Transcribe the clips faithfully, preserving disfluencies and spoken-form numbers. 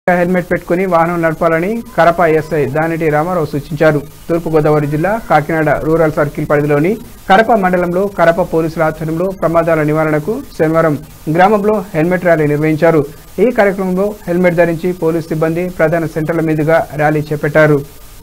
Helmet పెట్టుకుని వాహనం నడపాలని కరప ఎస్ఐ దానిటి రామారావు సూచించారు. తూర్పుగోదావరి జిల్లా కాకినాడ రూరల్ సర్కిల్ పరిధిలోని కరప మండలంలో కరప పోలీసుల ఆధ్వర్యంలో ప్రమాదాల నివారణకు శనివారం గ్రామంలో హెల్మెట్ ర్యాలీ నిర్వహించారు. ఈ కార్యక్రమంలో హెల్మెట్ ధరించి పోలీసు సిబ్బంది ప్రధాన సెంటర్ల మీదుగా ర్యాలీ చేపట్టారు.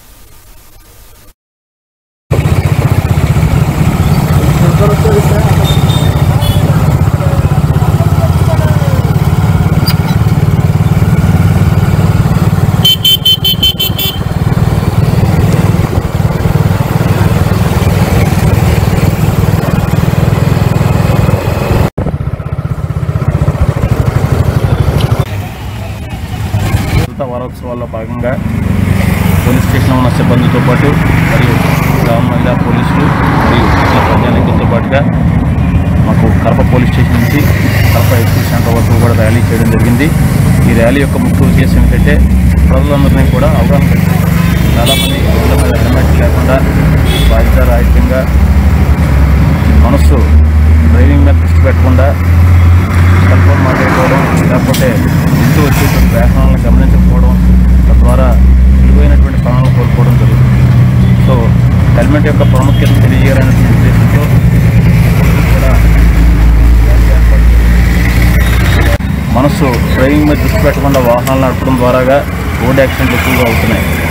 వారోత్సవాల్లో భాగంగా పోలీస్ స్టేషన్లో ఉన్న సిబ్బందితో పాటు మరియు గ్రామ మహిళా పోలీసులు మరియు ఇతర ప్రజానికులతో పాటుగా మాకు కరప పోలీస్ స్టేషన్ నుంచి కరప ఎస్సీ సెంటర్ వరకు కూడా ర్యాలీ చేయడం జరిగింది. ఈ ర్యాలీ యొక్క ముఖ్య ఉద్దేశం ఏంటంటే ప్రజలందరినీ కూడా అవగాహన పెట్టారు. చాలామంది రోడ్ల మీద హెల్మెట్ లేకుండా బాధ్యతారాహిత్యంగా మనస్సు డ్రైవింగ్ మీద దృష్టి పెట్టకుండా సెల్ ఫోన్ మాట్లాడుకోవడం లేకపోతే ఇంటూ వచ్చేటువంటి వాహనాలను గమనించకపోవడం తద్వారా విలువైనటువంటి ప్రాణాలను కోల్పోవడం జరుగుతుంది. సో హెల్మెట్ యొక్క ప్రాముఖ్యతను తెలియజేయాలనే ఉద్దేశంతో కూడా మనస్సు డ్రైవింగ్ మీద దృష్టి పెట్టకుండా వాహనాలు నడపడం ద్వారాగా రోడ్ యాక్సిడెంట్లు ఎక్కువగా అవుతున్నాయి.